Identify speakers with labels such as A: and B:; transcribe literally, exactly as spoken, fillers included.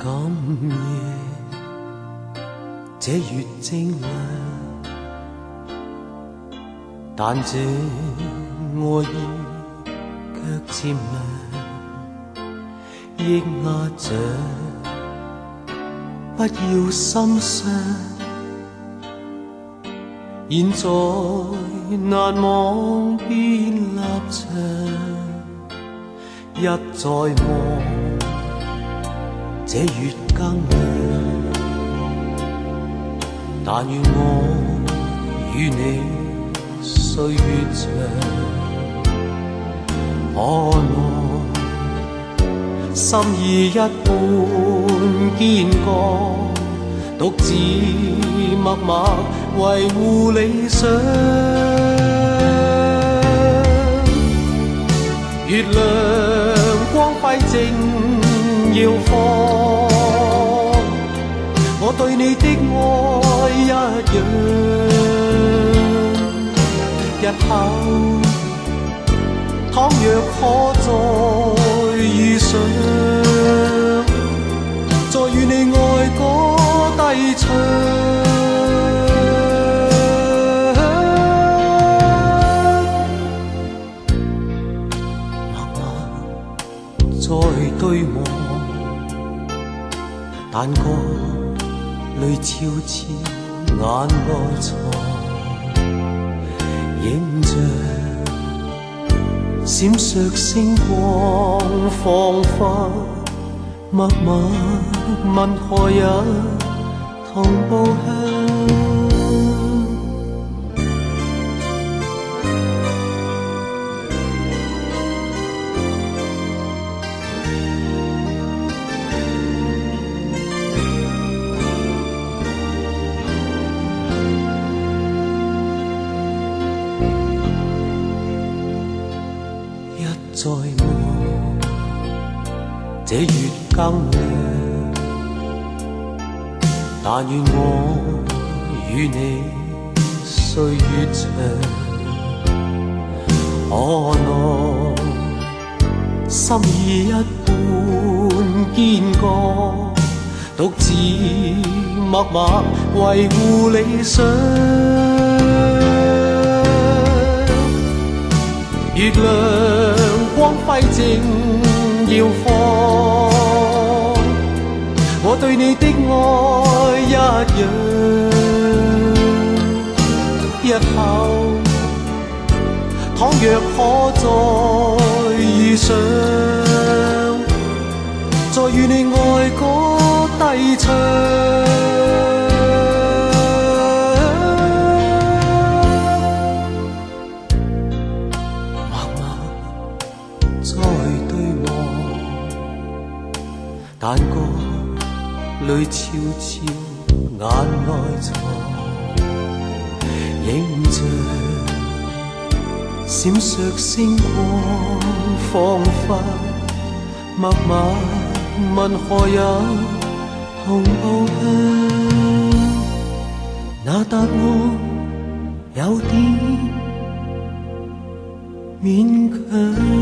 A: 今夜這月正亮，但這愛意卻漸涼，抑壓着不要心傷。現在難忘變立場，一再望這月更亮，但願我與你歲月長，可我心意一般堅剛，獨自默默維護理想。月亮光輝正耀放，我對你的愛一樣。日後倘若可再遇上，再與你愛歌低唱。再對望，但覺淚悄悄眼內藏，映着閃爍星光，彷彿默默問何日同步向。再望這月更亮，但願我與你歲月長，可奈心意一般堅剛，獨自默默維護理想。月亮光輝正耀放，我對你的愛一樣。日後倘若可再遇上，再與你愛歌低唱。但覺淚悄悄眼內藏，映着閃爍星光，彷彿默默問何日同步向。那答案有點勉強。